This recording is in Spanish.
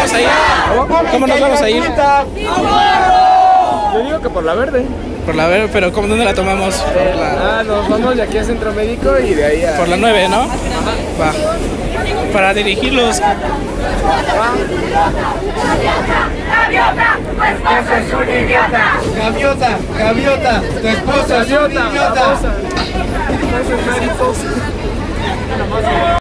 vamos a ir? ¿Cómo nos vamos a ir? Yo digo que por la verde. Por la verde, pero ¿cómo dónde la tomamos? Nos vamos de aquí a Centro Médico y de ahí a... Por la 9, ¿no? Va. Para dirigirlos. ¡Gaviota! ¡Tu esposo es un idiota! Gaviota, gaviota, tu esposo es un idiota. Mariposa.